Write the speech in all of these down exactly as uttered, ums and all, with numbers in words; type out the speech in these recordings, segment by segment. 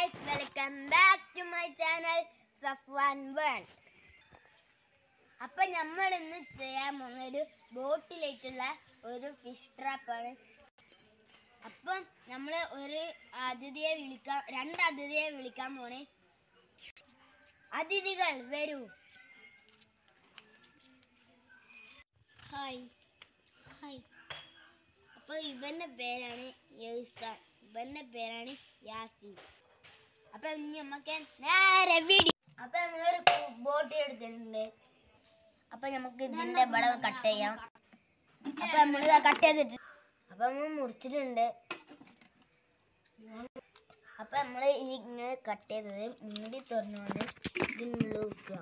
guys, welcome back to my channel Safwan World. അപ്പോൾ നമ്മൾ ഇന്ന് ചെയ്യാൻ പോകുന്ന ഒരു ബോട്ടിലേക്കുള്ള ഒരു ഫിഷ് ട്രാപ്പാണ്. അപ്പം നമ്മൾ ഒരു അതിഥിയെ വിളിക്കാൻ രണ്ട് അതിഥിയെ വിളിക്കാൻ പോണേ. അതിഥികൾ വരൂ. Hi hi. അപ്പോൾ ഇവന്റെ പേരാണ് യൗസാൻ, ഇവന്റെ പേരാണ് യാസീൻ. അപ്പൊ ഇനി നമുക്ക് നേരെ വീഡിയോ. അപ്പൊ നമ്മളൊരു ബോട്ട് എടുത്തിട്ടുണ്ട്. അപ്പൊ നമുക്ക് ഇതിന്റെ ബടവ് കട്ട് ചെയ്യാം. അപ്പൊ നമ്മൾ കട്ട് ചെയ്തിട്ട് അപ്പൊ നമ്മൾ മുറിച്ചിട്ടുണ്ട്. അപ്പൊ നമ്മൾ ഈ ഇങ്ങനെ കട്ട് ചെയ്തത് മൂടി തുറന്നുകൊണ്ട് ഇതിനുള്ളിൽ വെക്കുക.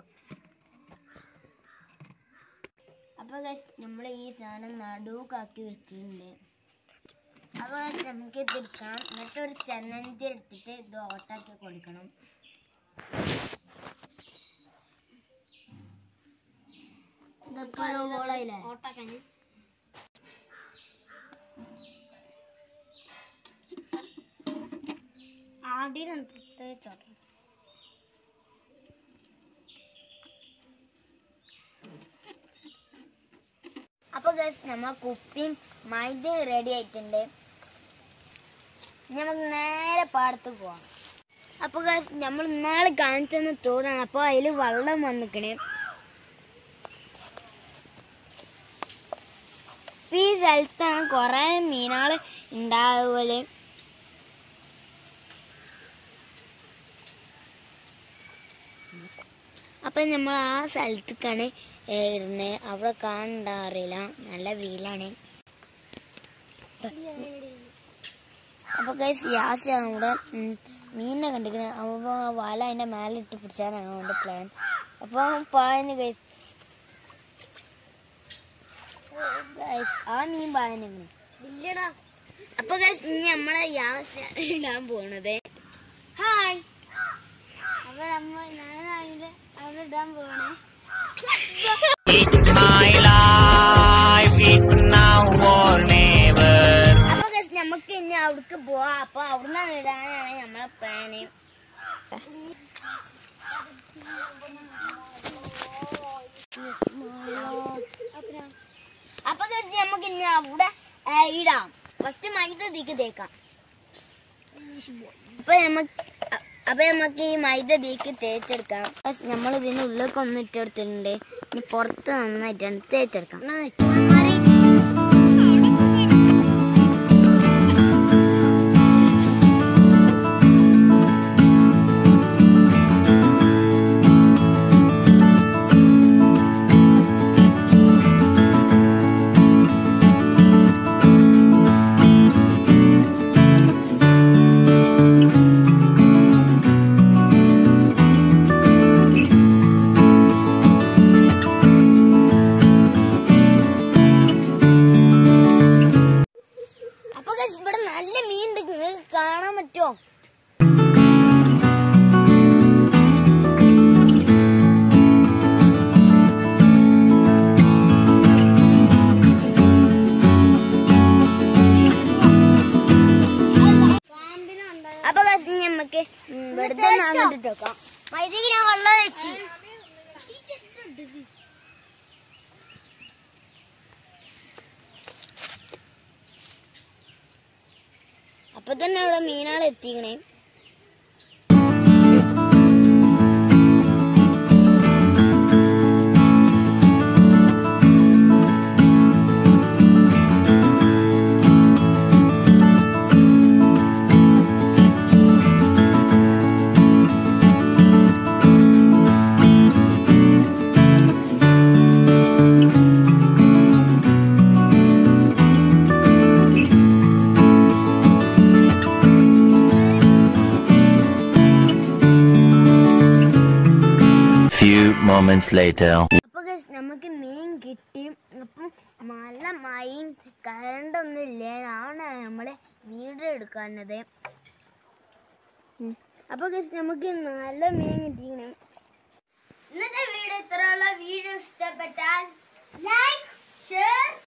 അപ്പൊ നമ്മൾ ഈ സാധനം നടുക്കാക്കി വെച്ചിട്ടുണ്ട്. അപ്പോൾ നമുക്ക് ഇതെടുക്കാം. എന്നിട്ട് ഒരു ചന്ദനത്തി എടുത്തിട്ട് ഇത് ഓട്ടാക്കി കൊടുക്കണം. ഇതൊക്കെ ഒരു ഗോളായില്ലേ ഓട്ടാക്കാൻ. ആദ്യം പ്രത്യേകിച്ചോട്ടെ. അപ്പൊ ഗൈസ് നമ്മൾ കുപ്പിയും മൈദയും റെഡി ആയിട്ടുണ്ട്. നമുക്ക് നേരെ പാടത്ത് പോവാം. അപ്പൊ ഗൈസ് നമ്മൾ ഇന്നാള് കാണിച്ചെന്ന തോടാണ്. അപ്പൊ അതില് വെള്ളം വന്നിക്കണേ. ഈ സ്ഥലത്താണ് കൊറേ മീനുകള് ഉണ്ടാവുകല്. അപ്പൊ നമ്മൾ ആ സ്ഥലത്തേക്കാണ് ഇരുന്നത്. അവിടെ കാണണ്ടാറില്ല, നല്ല വീലാണ്. അപ്പൊ ഗൈസ് യാസിയാണ് ഇവിടെ മീനിനെ കണ്ടിരിക്കുന്നത്. അപ്പൊ വല അതിന്റെ മേലെ ഇട്ട് പിടിച്ചാലാണ് അവന്റെ പ്ലാൻ. അപ്പൊ പായന് ഗൈസ് ആ മീൻ പായന ഇല്ലടാ. അപ്പൊ ഗൈസ് ഇനി നമ്മളെ യാസിയാണ് ഇടാൻ പോണത്. ഹായ്. അപ്പൊ നമ്മൾ ഞാനാണെങ്കിൽ അവിടെ ഇടാൻ പോണേ. നമുക്ക് ഇനി അവിടേക്ക് പോവാം. അപ്പൊ അവിടുന്ന് ഇടാനാണ് നമ്മളെ പ്ലാന്. അപ്പൊ നമുക്ക് ഇനി അവിടെ ഇടാം. ഫസ്റ്റ് മൈദ തീക്ക് തേക്കാം. അപ്പൊ നമുക്ക് അപ്പൊ നമുക്ക് ഈ മൈദ തീക്ക് തേച്ചെടുക്കാം. നമ്മൾ ഇതിന്റെ ഉള്ളിലേക്ക് ഒന്ന് ഇട്ടെടുത്തിട്ടുണ്ട്. ഇനി പുറത്ത് നന്നായിട്ടാണ് തേച്ചെടുക്കാം. ഇവിടെ നല്ല മീൻ ഉണ്ട്, നിങ്ങൾക്ക് കാണാൻ പറ്റുമോ? അപ്പൊ നമുക്ക് വെറുതെ നാന്നിട്ടേക്കാം. മൈദക്ക് ഞാൻ വെള്ളം വെച്ച്. അപ്പൊ തന്നെ ഇവിടെ മീനാൾ എത്തിക്കണേ. Moments later. അപ്പൊ നമുക്ക് മീൻ കിട്ടി. അപ്പം നല്ല മഴയും കറണ്ടൊന്നും ഇല്ലാണ് നമ്മള് വീഡിയോ എടുക്കാനത്. അപ്പൊ നമുക്ക് നല്ല മീൻ കിട്ടിക്കണേ. ഇന്നത്തെ വീഡിയോ ഇത്രയുള്ള. വീഡിയോ ഇഷ്ടപ്പെട്ടാൽ ലൈക്ക്, ഷെയർ